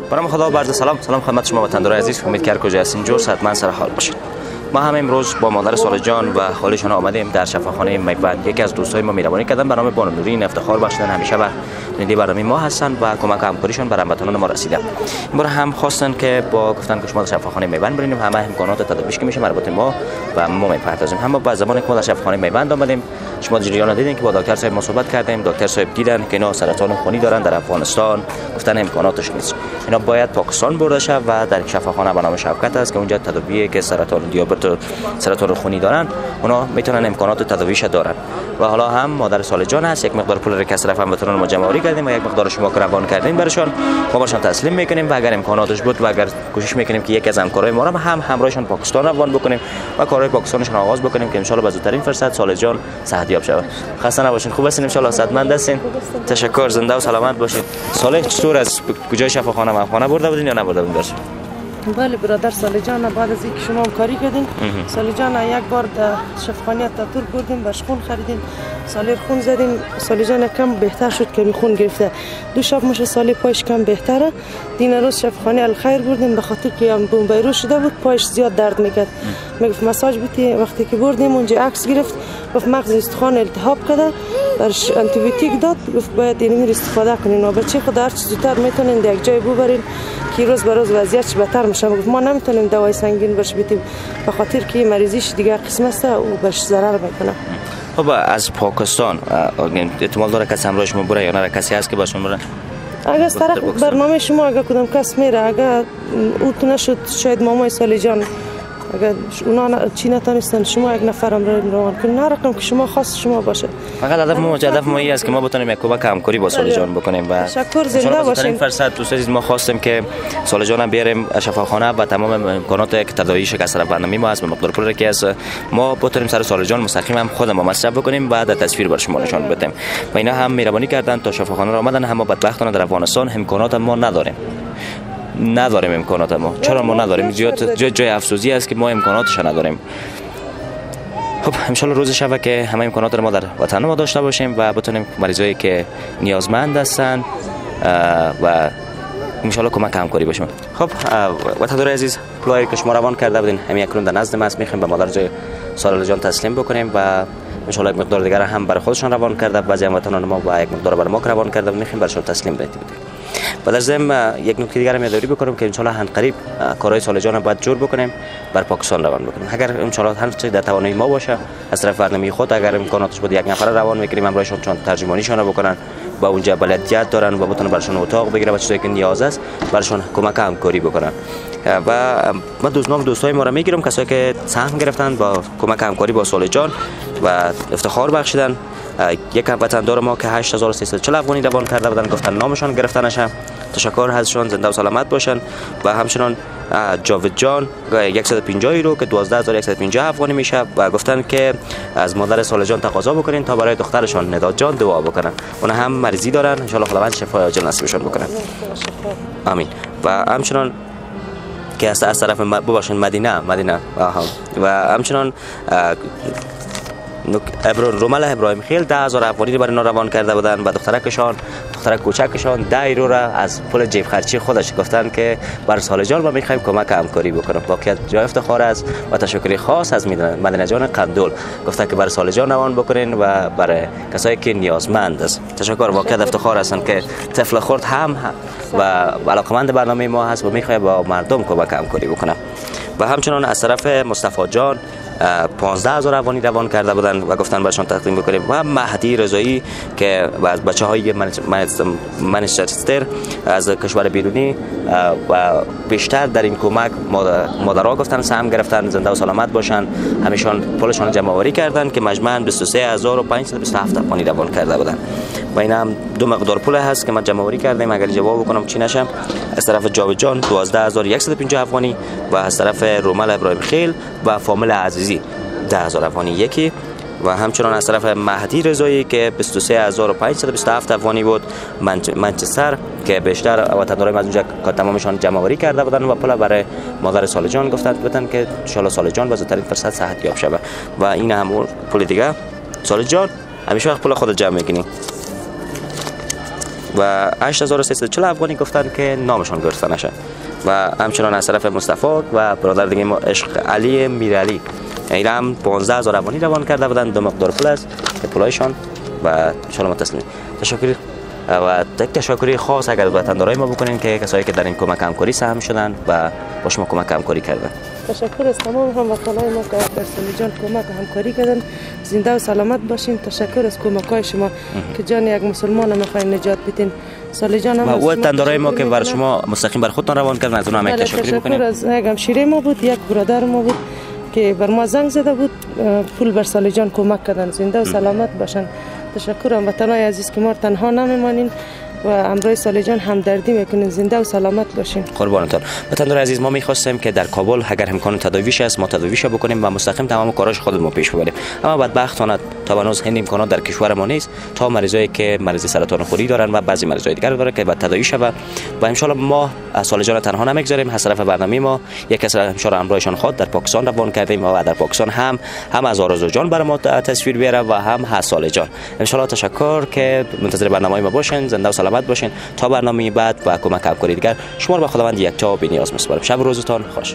برام خدا برد سلام خدمت شما وطندارای عزیز. امید که هر کجا هستین جور حتما سر حال باشین. ما هم امروز با مادر صالح جان و خالشان آمدیم در شفاخانه میبند. یکی از دوستای ما مهربانی کردن برنامه بانو نورین افتخار بخشیدن، همیشه بر نندی برنامه ما هستن و کمک همکاریشون بر هموطنان ما رسیده. این بار هم خواستن که با گفتن که شما در شفاخانه میبند بریم، همه امکانات تدابیرش که میشه مربوط ما و ما میپردازیم. اما با زمانی که ما در شفاخانه میبند آمدیم شما جریان دیدین که با دکتر صاحب ما صحبت کردیم. دکتر صاحب دیدن که اینا سرطان خونی دارن در افغانستان، گفتن امکاناتش نیست، اینا باید پاکستان برده شه و در شفاخانه به نام شوکت است که اونجا تداوی که سرطان دیابت سرطان خونی دارن اونا میتونن امکانات تداویش دارن. و حالا هم مادر صالح جان هست، یک مقدار پول کس طرف هموطنان ما جمع آوری کردیم و یک مقدار شما که روان کردیم برشان ما برشان تسلیم میکنیم و اگر امکاناتش بود و اگر کوشش میکنیم که یکی از همکارای ما را هم همراهشان پاکستان روان بکنیم و کارهای پاکستانشون آغاز بکنیم که ان شاء الله به زودترین فرصت صالح جان صحتیاب شود. خسته نباشین، خوب هستین ان شاء الله، صحتمند هستین. تشکر، زنده و سلامت باشین. صالح چطور از کجای شفاخانه مخانه برده بودین یا نبرده بودین برش؟ بله برادر صالح جان، بعد از اینکه شما همکاری کردین صالح جان یک بار در شفاخانه تاتور بردیم باش خون خریدیم، صالح خون زدیم، صالح جان کم بهتر شد که خون گرفته. دو شب مش صالح پایش کم بهتره. دین روز شفاخانه الخیر بردیم به خاطر که بمبیرو شده بود، پایش زیاد درد میکرد. میگفت مساج بودی. وقتی که بردیم اونجا عکس گرفت، گفت مغز استخوان التهاب کرده، برش آنتی بیوتیک داد، گفت باید اینو استفاده کنین و بچه خود هر چه زودتر میتونین در یک جای ببرین که روز به روز وضعیتش بهتر میشه. گفت ما نمیتونیم دوای سنگین برش بدیم به خاطر که مریضیش دیگه قسم است و بهش ضرر میکنه. خب از پاکستان احتمال داره کسی همراه شما بره یا نه کسی هست که باشون بره؟ اگر از طرف برنامه شما اگر کدام کس میره، اگر او تو نشد شاید مامای صالح جان اگر اونا چی نتونستن شما یک نفرم روان کنین، هر رقم که شما خواست شما باشه. فقط هدف ما این است که ما بتونیم یک کمک همکاری با صالح جان بکنیم و تشکر، زنده باشین. فرصت دوست عزیز ما خواستیم که صالح جان هم بیاریم شفاخانه و تمام امکانات تداویش که از طرف برنامه ما هست به مقدار پولی که از ما بتونیم سر صالح جان مستقیم هم خود ما مصرف بکنیم و در تصویر بر شما نشان بدیم. و اینا هم مهربانی کردن تا شفاخانه را آمدن، اما بدبختانه در افغانستان امکانات ما نداریم امکانات ما. چرا ما نداریم؟ جای افسوسی است که ما امکاناتش نداریم. خب ان شاء الله روز شب که همه امکانات رو ما در وطن ما داشته باشیم و بتونیم مریضایی که نیازمند هستن و ان شاء الله کمک همکاری باشیم. خب وطندارای عزیز، پولایی که شما روان کرده بودین همین اکنون در نزد ما است، میخوایم به مادر جای صالح جان تسلیم بکنیم و ان شاء الله یک مقدار دیگر هم برای خودشان روان کرده، بعضی هموطنان ما و یک مقدار برای ما روان کرده میخوایم برشون تسلیم بدیم. و در ضمن یک نکته دیگر هم یادآوری بکنم که ان شاء الله قریب کارهای صالح جان باید جور بکنیم بر پاکستان روان بکنیم. اگر ان شاء الله هر چیز در توانایی ما باشه از طرف برنامه خود، اگر امکاناتش بود یک نفر روان میکنیم همراهشون چون ترجمانیشون رو بکنن با اونجا بلدیت دارن و بتونن برشون اتاق بگیرن و چیزایی که نیاز است برشون کمک همکاری بکنن. و من دوستای ما رو میگیرم کسایی که سهم گرفتن با کمک همکاری با صالح جان و افتخار بخشیدن. یک وطندار ما که 8340 افغانی روان کرده بودن گفتن نامشان گرفته نشه. تشکر ازشون، زنده و سلامت باشن. و همچنان جاوید جان 150 یورو که 12150 افغانی میشه و گفتن که از مادر صالح جان تقاضا بکنین تا برای دخترشان نداد جان دعا بکنن. اون هم مریضی دارن، ان شاء الله خداوند شفای عاجل نصیبشون بکنه. آمین. و همچنان که از طرف بباشین مدینه و همچنان رومل ابراهیم خیل 10000 افغانی برای اینا روان کرده بودن و دخترک کوچکشان 10 یورو را از پول جیب خرچی خودش گفتن که بر صالح جان ما میخوایم کمک همکاری بکنیم. واقعا جای افتخار است و تشکری خاص از مدینه جان قندول گفتن که بر صالح جان روان بکنین و برای کسایی که نیازمند است. تشکر، واقعا افتخار هستن که طفل خرد هم و علاقمند برنامه ما هست و میخواد با مردم کمک همکاری بکنه. و همچنان از طرف مصطفی جان 15000 افغانی روان کرده بودن و گفتن برشان تقدیم بکنیم. و مهدی رضایی که از بچه‌های منچستر از کشور بیرونی و بیشتر در این کمک مادرها گفتن سهم گرفتن، زنده و سلامت باشن. همیشان پولشان جمع آوری کردن که مجموعاً 23527 افغانی روان کرده بودن. و این هم دو مقدار پول هست که ما جمع آوری کردیم. اگر جواب بکنم چی نشم، از طرف جاوید جان 12150 افغانی و از طرف رومل ابراهیم خیل و فامیل عزیزی 10000 افغانی یکی. و همچنان از طرف مهدی رضایی که 23527 افغانی بود منچستر که بیشتر وطندارای از اونجا تمامشان جمع آوری کرده بودن و پول برای مادر صالح جان گفتن که ان شاء الله صالح جان به زودترین فرصت صحت یاب شه. و این هم پول دیگه. صالح جان همیشه وقت پول خودت جمع میکنی. و 8340 افغانی گفتن که نامشان گرفته نشه و همچنان از طرف مصطفی و برادر دیگه ما عشق علی میرعلی اینا هم 15000 افغانی روان کرده بودن 2 مقدار پول از پولایشان و ان شاء الله تسلیم. تشکر و یک تشکری خاص اگر وطندارای ما بکنین که کسایی که در این کمک همکاری سهم شدن و با شما کمک همکاری کردن. تشکر از تمام هموطنان ما که در سالیجان کمک همکاری کردن. زنده و سلامت باشین. تشکر از کمک‌های شما که جان یک مسلمان میخواین نجات بدین. سالیجان هم و وطندارای ما که بر شما مستقیم بر خودتان روان کردن از اونها هم تشکر می‌کنیم. تشکر از یک همشیره ما بود، یک برادر ما بود که بر ما زنگ زده بود پول بر سالیجان کمک کردن. زنده و سلامت باشن. تشکر هموطنای عزیز که ما تنها نمیمانین و امروی سالیجان همدردی میکنین. زنده و سلامت باشین. قربانتان. وطندار عزیز ما میخواستیم که در کابل اگر امکان تداویش است ما تداویش بکنیم و مستقیم تمام کاراش خودمون پیش ببریم، اما بدبختانه تا بنوز این امکانات در کشور ما نیست تا مریضایی که مریض سرطان خوری دارن و بعضی مریضای دیگر داره که بعد تداوی شود و ان شاء الله ما سالیجان تنها نمیگذاریم. از طرف برنامه ما یک کس ان شاء الله امرویشان خود در پاکستان روان کردیم و در پاکستان هم از آرزو جان برای ما تصویر بیاره و هم از سالیجان. ان شاء الله تشکر که منتظر برنامه ما باشین. زنده و سلامت باشین تا برنامه بعد و کمک همکاری دیگر. شما رو به خداوند یکتا و بی‌نیاز می‌سپارم. شب و روزتان خوش.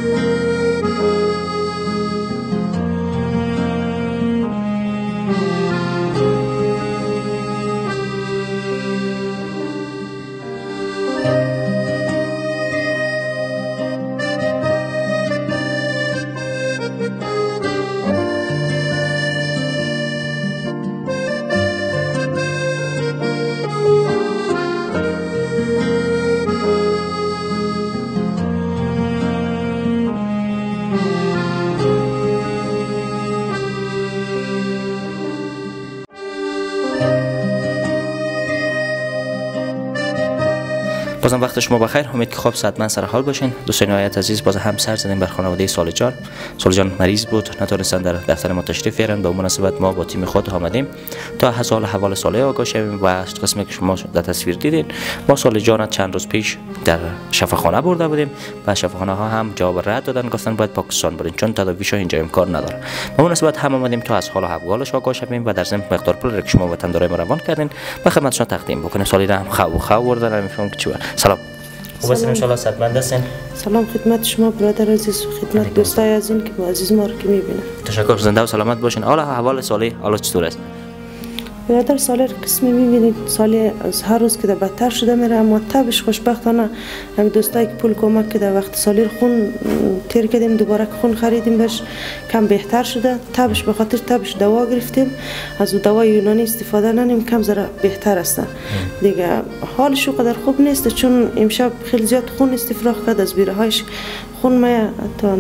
بازم وقت شما بخیر. امید که خوب صحتمند سر حال باشین. دوستان نهایت عزیز باز هم سر زدیم بر خانواده سالیجان. سالیجان مریض بود، نتونستن در دفتر ما تشریف بیارن. به مناسبت ما با تیم خود آمدیم تا از حال احوال ساله آگاه شویم و قسمی که شما در تصویر دیدین ما سالیجان چند روز پیش در شفاخانه برده بودیم و شفاخانه ها هم جواب رد دادن، گفتن باید پاکستان برین چون تداویش اینجا امکان نداره. به مناسبت هم آمدیم تا از حال احوالش آگاه شویم و در ضمن مقدار پول که شما وطندارای ما روان کردین و خدمتشون تقدیم بکنیم. سالیجان هم خو بردن. نمیفهمم که چی بود. سلام. خوب هستین ان شاء الله صحتمند هستین. سلام خدمت شما برادر عزیز و خدمت دوستای عزیز که با عزیز ما رو که میبینن. تشکر. زنده و سلامت باشین. حالا احوال سالی حالا چطور است؟ برادر سالی قسمی میبینید سالی از هر روز که بدتر شده میره، اما تبش خوشبختانه هم دوستایی که پول کمک کرده وقت سالی خون تیر کردیم دوباره خون خریدیم بهش کم بهتر شده. تبش به خاطر تبش دوا گرفتیم، از دوا یونانی استفاده نکنیم کم ذره بهتر است دیگه. حالش قدر خوب نیست چون امشب خیلی زیاد خون استفراغ کرد از بیرهایش خون ما تا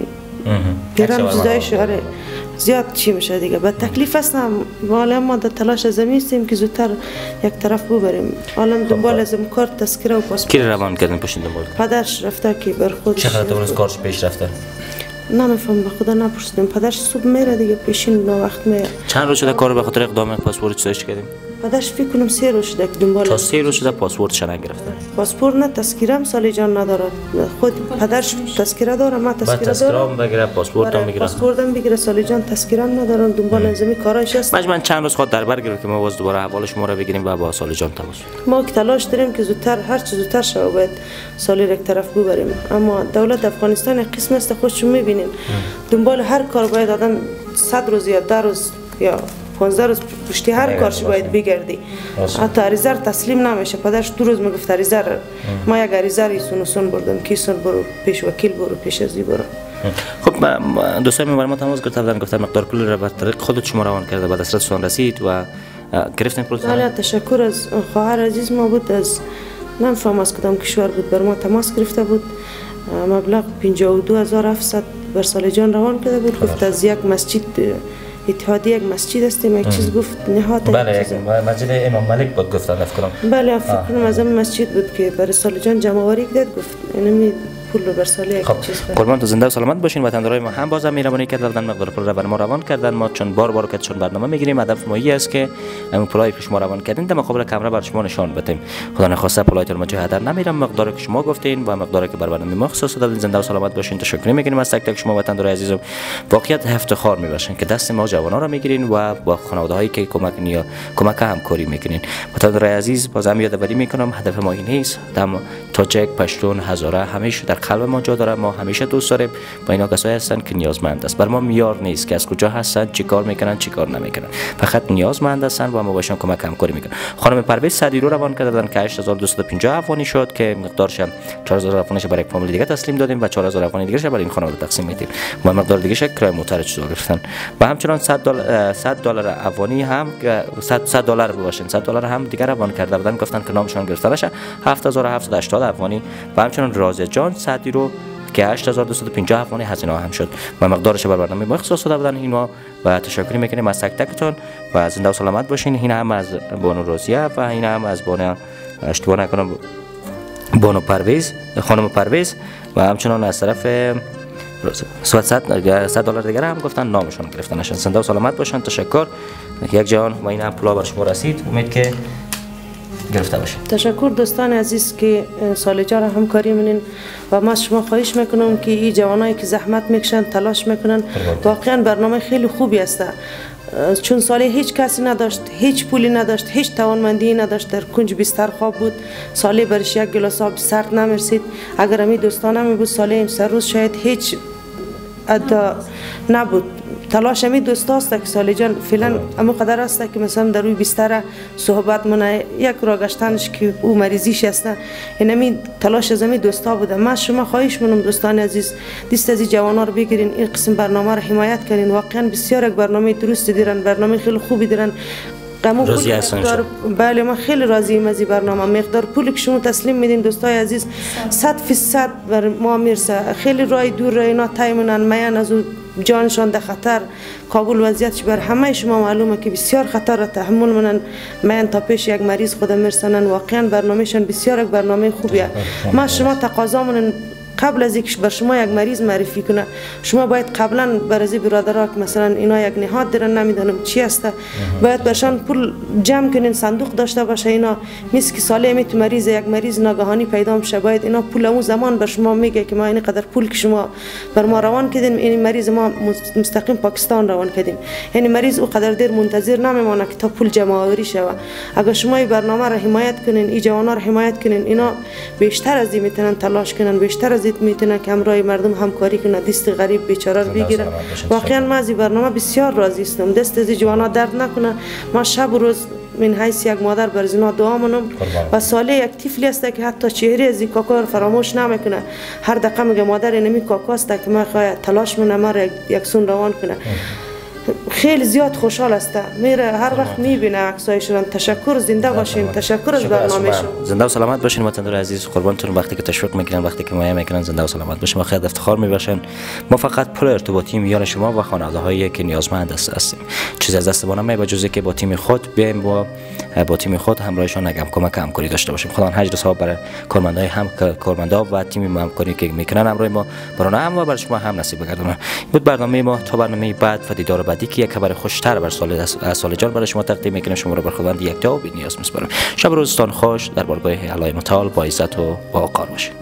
گرم زدایش زیاد چی میشه دیگه. بعد تکلیف هستم حالا ما در تلاش زمین هستیم که زودتر یک طرف ببریم. حالا دنبال از کار تذکره و پاسپورت. کی روان کردن پشت دنبال؟ پدرش رفته که بر خودش. چقدر درست کارش پیش رفته؟ نمیفهم به خدا نپرسیدم. پدرش صبح میره دیگه پیشین نا وقت میره. چند روز شده کارو به خاطر اقدام پاسپورت چیزش کردیم؟ پدرش فکر کنم 3 روز شده که دنبال. تا 3 روز شده پاسپورتش نگرفته. پاسپورت نه تذکره هم سالیجان نداره. خود پدرش تذکره داره، ما تذکره دارم. بگیره پاسپورت هم بگیره. پاسپورت هم بگیره. سالیجان تذکره ندارن. دنبال انزمی کاراش است. مجموعاً چند روز خود در بر گرفت که ما باز دوباره احوال شما رو بگیریم و با سالیجان تماس. ما که تلاش داریم که زودتر هر چه زودتر شه باید سالی یک طرف ببریم، اما دولت افغانستان یک قسم است خودشون میبینین دنبال هر کار باید آدم 100 روز یا 10 روز یا 15 روز پشتی هر کارش باید بگردی. حتی عریضه تسلیم نمیشه. پدرش 2 روز میگفت عریضه ما یک عریضه ریسون بردم کیسون برو پیش وکیل برو پیش ازی برو. خب دوستای من ما تماس گرفتن گفتن مقدار پول رو بر طریق خودت شما روان کرده به دسترستون رسید و گرفتن پول. بله تشکر از خواهر عزیز ما بود از نمیفهم از کدام کشور بود بر ما تماس گرفته بود. مبلغ 52700 بر سالیجان روان کرده بود. گفت از یک مسجد اتحادیه یک مسجد هستیم یک چیز گفت نهات. بله مسجد امام مالک بود گفتن فکر کنم. بله فکر کنم از این مسجد بود که برای سالیجان جمع آوری کرد. گفت اینمی پول رو بر ساله چیز کنیم. قربان تو زنده و سلامت باشین. وطندارای ما هم باز مهربانی کردن، مقدار پول رو بر ما روان کردن. ما چون بار که چون برنامه میگیریم هدف ما است که اون پولای که شما روان کردین در مقابل کامرا بر شما نشان بدیم. خدا نخواسته پولایتون ما هدر نمیرم. مقداری که شما گفتین و مقداری که بر برنامه ما خصوص دادین زنده و سلامت باشین. تشکر میکنیم از تک تک شما وطندارای عزیزم. واقعیت افتخار میباشین که دست ما جوانا رو میگیرین و با خانواده‌هایی که کمک همکاری میکنین. وطندارای عزیز بازم یادآوری میکنم هدف ما این نیست. تاجیک، پشتون، هزاره همیشه در قلب ما جا داره. ما همیشه دوست داریم با اینا کسایی هستن که نیازمند است. بر ما میار نیست که از کجا هستن، چیکار میکنن، چیکار نمیکنن. فقط نیازمند هستن و ما باشون کمک همکاری میکنیم. خانم پرویز سعدی رو روان کردن که 8250 افغانی شد که مقدارش 4000 افغانیش برای یک فامیل دیگه تسلیم دادیم و 4000 افغانی دیگه برای این خانواده تقسیم میدیم. و مقدار دیگه کرایه موتر چطور گرفتن. و همچنان 100 دلار افغانی هم 100 دلار باشین 100 دلار هم دیگه روان کرده بودن، گفتن که نامشون گرفته نشه. 7780 افغانی و همچنان رازه جان سعدی رو که 8250 افغانی هزینه هم شد و مقدارش بر برنامه ما اختصاص داده بودن اینا. و تشکر میکنیم از تک تکتون و زنده و سلامت باشین. این هم از بانو روزیه و این هم از بانو اشتباه نکنم بانو پرویز، خانم پرویز و همچنان از طرف 100 دلار دیگر هم گفتن نامشون گرفتن نشن. زنده و سلامت باشن. تشکر یک جان و این هم پولا بر شما رسید. امید که گرفته باشید. تشکر دوستان عزیز که سال جار همکاری منین و ما شما خواهش میکنم که این جوانایی که زحمت میکشن تلاش میکنن واقعا برنامه خیلی خوبی است. چون سالی هیچ کسی نداشت، هیچ پولی نداشت، هیچ توانمندی نداشت، در کنج بستر خواب بود. سالی برش یک گلاس آب سرد نمیرسید. اگر امی دوستانه می بود سالی این سر روز شاید هیچ ادا نبود. تلاش امی دوستاست که سالی جان فعلا اما قدر است که مثلا در روی بستر صحبت منه یک را گشتنش که او مریضیش است. این امی تلاش از امی دوستا بوده. من شما خواهش منم دوستان عزیز دست از جوانا رو بگیرین، این قسم برنامه رو حمایت کنین. واقعا بسیار یک برنامه درست دیرن، برنامه خیلی خوبی دیرن. بله ما خیلی راضیم از این برنامه. مقدار پولی که شما تسلیم میدین دوستای عزیز 100% بر ما میرسه. خیلی راه دور را اینا طی منن، میان از جانشان در خطر. کابل وضعیتش بر همه شما معلومه که بسیار خطر را تحمل منن، میان تا پیش یک مریض خود میرسنن. واقعا برنامهشان بسیار یک برنامه خوبیه. ما شما تقاضا منن قبل از اینکه بر شما یک مریض معرفی کنه شما باید قبلا بر از برادرها که مثلا اینا یک نهاد دارن نمیدونم چی است باید برشان پول جمع کنین، صندوق داشته باشه. اینا مثل که سالی می تو مریض یک مریض ناگهانی پیدا میشه باید اینا پول اون زمان بر شما میگه که ما این قدر پول که شما بر ما روان کردین این مریض ما مستقیم پاکستان روان کردیم. یعنی مریض او قدر دیر منتظر نمیمونه که تا پول جمع آوری شه. اگر شما این برنامه را حمایت کنین، این جوانا را حمایت کنین، اینا بیشتر از این میتونن تلاش کنن، بیشتر از میتونه که همراه مردم همکاری کنه، دست غریب بیچاره رو بگیره. واقعا ما از این برنامه بسیار راضی هستم. دست از جوانا درد نکنه. ما شب و روز من حیث یک مادر بر زینا دعا منم و سالی یک طفلی است که حتی چهره از این کاکا رو فراموش نمیکنه. هر دقیقه میگه مادر نمی کاکا است که ما تلاش منم ما یک سون روان کنه. خیلی زیاد خوشحال است. میره هر وقت میبینه عکسایشون. تشکر، زنده باشین. تشکر از برنامه‌شون. زنده و سلامت باشین وطن‌دار عزیز. قربانتون وقتی که تشویق میکنن، وقتی که مایه میکنن، زنده و سلامت باشین. ما خیلی افتخار میباشن. ما فقط پول ارتباطی میان شما و خانواده‌هایی که نیازمند هستیم. چیزی از دست ما نمیاد به جز که با تیم خود بیایم با تیم خود همراهشان نگم کمک همکاری داشته باشیم. خدا هجر ثواب برای کارمندای کارمندا و تیم همکاری که میکنن همراه ما برای هم و برای شما هم نصیب بگردونه. بود برنامه ما تا برنامه بعد و دیدار بعدی که یک خبر خوشتر بر سال جان برای شما تقدیم میکنم. شما رو بر خداوند یک تا و بی نیاز میسپارم. شب روزتان خوش در بارگاه الهی متعال با عزت و با وقار باشید.